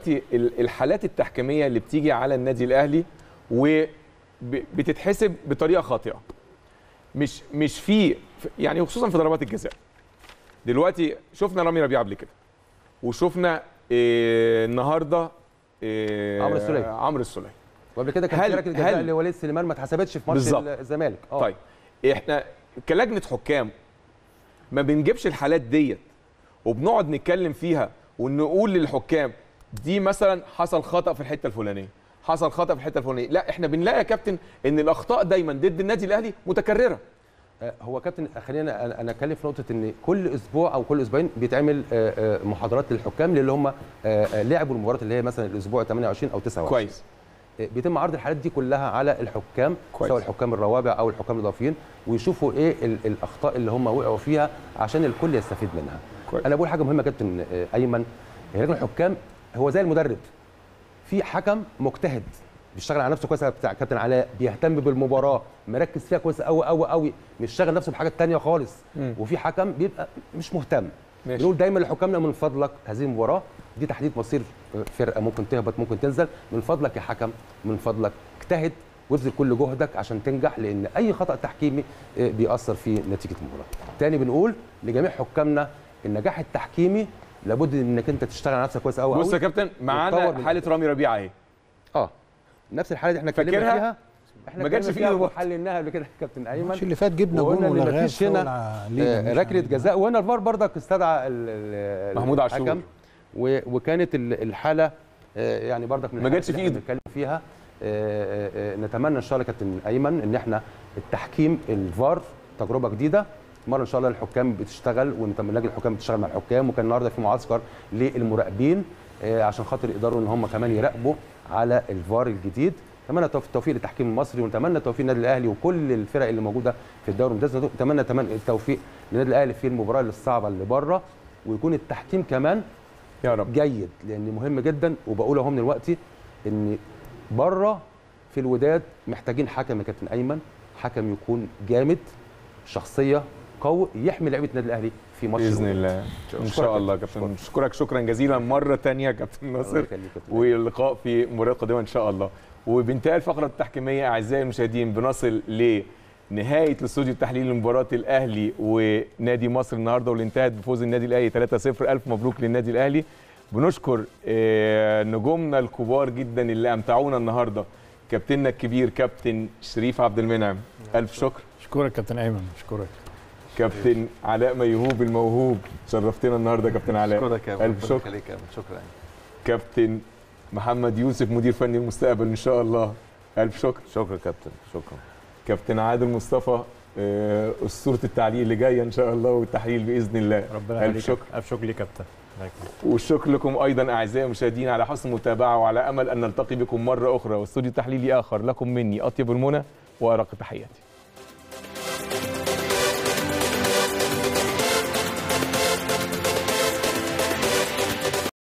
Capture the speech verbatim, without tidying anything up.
الحالات التحكيميه اللي بتيجي على النادي الاهلي وبتتحسب بطريقه خاطئه، مش مش في يعني، خصوصا في ضربات الجزاء. دلوقتي شفنا رامي ربيعه قبل كده، وشفنا إيه النهارده إيه عمرو السوليه عمرو السوليه وقبل كده كان في ركله جزاء لوليد سليمان ما اتحسبتش في ماتش الزمالك. اه طيب احنا كلجنه حكام ما بنجيبش الحالات ديت وبنقعد نتكلم فيها ونقول للحكام دي مثلا حصل خطا في الحته الفلانيه، حصل خطا في الحته الفلانيه. لا، احنا بنلاقي يا كابتن ان الاخطاء دايما ضد النادي الاهلي متكرره. هو كابتن خلينا انا اتكلم في نقطه ان كل اسبوع او كل اسبوعين بيتعمل محاضرات للحكام اللي هم لعبوا المباريات اللي هي مثلا الاسبوع ثمانية وعشرين او تسعة وعشرين. كويس. بيتم عرض الحالات دي كلها على الحكام كويس. سواء الحكام الروابع او الحكام الاضافيين، ويشوفوا ايه الاخطاء اللي هم وقعوا فيها عشان الكل يستفيد منها. كويس. انا بقول حاجه مهمه كابتن ايمن، لجنه الحكام هو زي المدرب، في حكم مجتهد بيشتغل على نفسه كويس، بتاع كابتن علاء بيهتم بالمباراه مركز فيها كويس قوي قوي قوي، مش شاغل نفسه بحاجات ثانيه خالص. م. وفي حكم بيبقى مش مهتم. بنقول دايما لحكامنا من فضلك هذه المباراه دي تحديد مصير فرقه ممكن تهبط ممكن تنزل، من فضلك يا حكم من فضلك اجتهد وابذل كل جهدك عشان تنجح، لان اي خطا تحكيمي بيأثر في نتيجه المباراه. تاني بنقول لجميع حكامنا النجاح التحكيمي لابد انك انت تشتغل على نفسك كويس قوي قوي. بص يا كابتن، معانا حاله رامي ربيعه اهي. اه نفس الحاله دي احنا اتكلمنا فيها، احنا ما جاتش فيها وحللناها قبل كده كابتن ايمن. الماتش اللي فات جبنا جون ولغايه هنا ركله جزاء، وهنا الفار برضك استدعى محمود عاشور، وكانت الحاله يعني برضك ما جاتش في ايده بنتكلم فيها. نتمنى ان شاء الله كابتن ايمن ان احنا التحكيم الفار تجربه جديده مره ان شاء الله، الحكام بتشتغل ونتمنى لجنه الحكام بتشتغل مع الحكام، وكان النهارده في معسكر للمراقبين عشان خاطر يقدروا ان هم كمان يراقبوا على الفار الجديد. نتمنى التوفيق للتحكيم المصري، ونتمنى التوفيق للنادي الاهلي وكل الفرق اللي موجوده في الدوري الممتاز. نتمنى نتمنى التوفيق للنادي الاهلي في المباراه الصعبه اللي بره، ويكون التحكيم كمان يا رب جيد، لان مهم جدا. وبقول اهو من دلوقتي ان بره في الوداد محتاجين حكم يا كابتن ايمن، حكم يكون جامد شخصيه قوي يحمي لعيبه النادي الاهلي في ماتش باذن الله ان شاء الله. كابتن اشكرك شكرا جزيلا مره ثانيه يا كابتن ناصر، واللقاء في مباراه قادمه ان شاء الله. وبانتهاء الفقره التحكيميه اعزائي المشاهدين بنصل لنهايه الاستوديو التحليلي لمباراه الاهلي ونادي مصر النهارده، واللي انتهت بفوز النادي الاهلي ثلاثة صفر. الف مبروك للنادي الاهلي. بنشكر نجومنا الكبار جدا اللي امتعونا النهارده، كابتننا الكبير كابتن شريف عبد المنعم، الف شكر. اشكرك كابتن ايمن، اشكرك. كابتن علاء ميهوب الموهوب، شرفتنا النهارده يا كابتن علاء، اشكرك يا الف شكر. خليك يا شكرا. كابتن محمد يوسف مدير فني المستقبل ان شاء الله، الف شكر. شكرا كابتن، شكرا. كابتن عادل مصطفى اسطوره التعليق اللي جايه ان شاء الله والتحليل باذن الله، ربنا الف شكر. الف شكر ليك كابتن. والشكر لكم ايضا اعزائي المشاهدين على حسن المتابعه، وعلى امل ان نلتقي بكم مره اخرى واستوديو تحليلي اخر. لكم مني اطيب المنى وارق تحياتي.